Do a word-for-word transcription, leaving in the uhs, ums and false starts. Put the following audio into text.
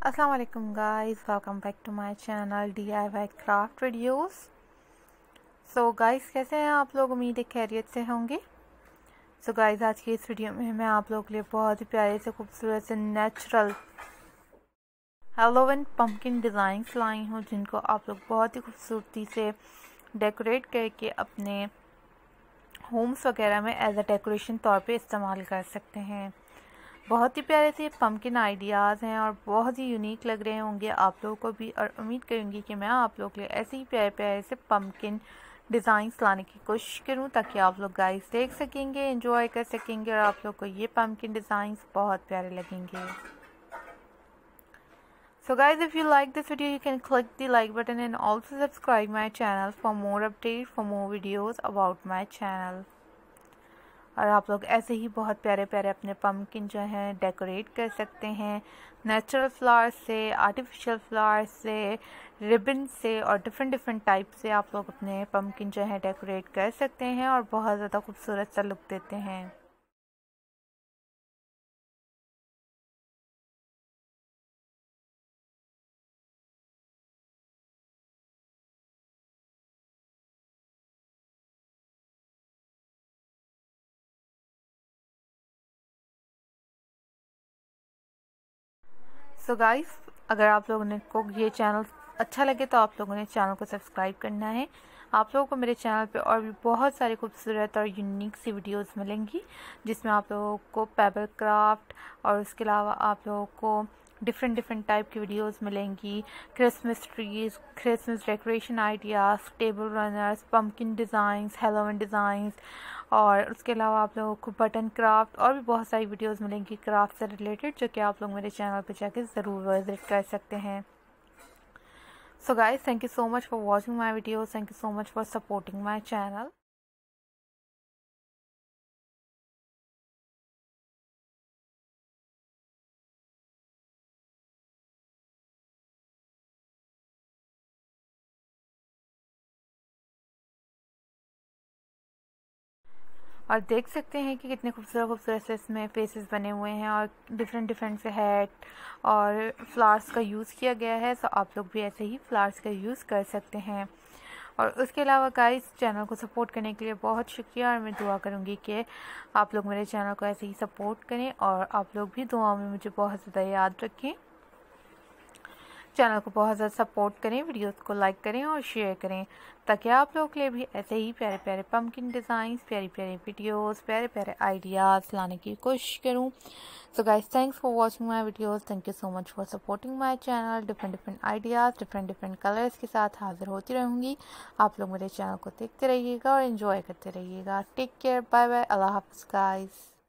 अस्सलाम वालेकुम guys, welcome back to my channel D I Y craft videos. So guys, कैसे हैं आप लोग? उम्मीद है खैरियत से होंगे। सो गाइस, आज की इस वीडियो में मैं आप लोगों के लिए बहुत ही प्यारे से खूबसूरत से नेचुरल हैलोवीन पंपकिन डिज़ाइंस लाई हूँ, जिनको आप लोग बहुत ही खूबसूरती से डेकोरेट करके अपने होम्स वगैरह में एज अ डेकोरेशन तौर पे इस्तेमाल कर सकते हैं। बहुत ही प्यारे से पंपकिन आइडियाज़ हैं और बहुत ही यूनिक लग रहे होंगे आप लोगों को भी, और उम्मीद करूँगी कि मैं आप लोगों के लिए ऐसे ही प्यारे प्यारे से पंपकिन डिज़ाइंस लाने की कोशिश करूँ, ताकि आप लोग गाइस देख सकेंगे, एंजॉय कर सकेंगे और आप लोग को ये पंपकिन डिज़ाइंस बहुत प्यारे लगेंगे। So guys, if you like this video, you can click the like button and also subscribe my channel for more updates, for more videos about my channel. और आप लोग ऐसे ही बहुत प्यारे प्यारे अपने पम्पकिन जो हैं डेकोरेट कर सकते हैं, नेचुरल फ्लावर्स से, आर्टिफिशियल फ्लावर्स से, रिबन से और डिफरेंट डिफरेंट टाइप से आप लोग अपने पम्पकिन जो हैं डेकोरेट कर सकते हैं और बहुत ज़्यादा खूबसूरत सा लुक देते हैं। सो गाइस, अगर आप लोगों ने को ये चैनल अच्छा लगे तो आप लोगों ने चैनल को सब्सक्राइब करना है। आप लोगों को मेरे चैनल पे और भी बहुत सारी खूबसूरत और यूनिक सी वीडियोस मिलेंगी, जिसमें आप लोगों को पेपर क्राफ्ट और उसके अलावा आप लोगों को डिफरेंट डिफरेंट टाइप की वीडियोस मिलेंगी। Christmas trees, Christmas decoration ideas, table runners, pumpkin designs, Halloween designs, और उसके अलावा आप लोगों को बटन क्राफ्ट और भी बहुत सारी वीडियोस मिलेंगी क्राफ्ट से रिलेटेड, जो कि आप लोग मेरे चैनल पे जाके ज़रूर विजिट कर सकते हैं। So guys, thank you so much for watching my videos, thank you so much for supporting my channel. और देख सकते हैं कि कितने खूबसूरत खूबसूरत से इसमें फेसेस बने हुए हैं और डिफरेंट डिफरेंट से हैट और फ्लावर्स का यूज़ किया गया है। सो आप लोग भी ऐसे ही फ्लावर्स का यूज़ कर सकते हैं। और उसके अलावा गाइस, चैनल को सपोर्ट करने के लिए बहुत शुक्रिया, और मैं दुआ करूँगी कि आप लोग मेरे चैनल को ऐसे ही सपोर्ट करें और आप लोग भी दुआ में मुझे बहुत ज़्यादा याद रखें। चैनल को बहुत ज़्यादा सपोर्ट करें, वीडियोस को लाइक करें और शेयर करें, ताकि आप लोगों के लिए भी ऐसे ही प्यारे प्यारे पम्पकिन डिज़ाइंस, प्यारी प्यारी वीडियोस, प्यारे प्यारे आइडियाज़ लाने की कोशिश करूं। So guys, thanks for watching my videos, thank you so much for supporting my channel. Different different ideas, different different colours के साथ हाजिर होती रहूँगी। आप लोग मेरे चैनल को देखते रहिएगा और इन्जॉय करते रहिएगा। टेक केयर, बाय बाय, अल्लाह हाफ़िज़ गाइस।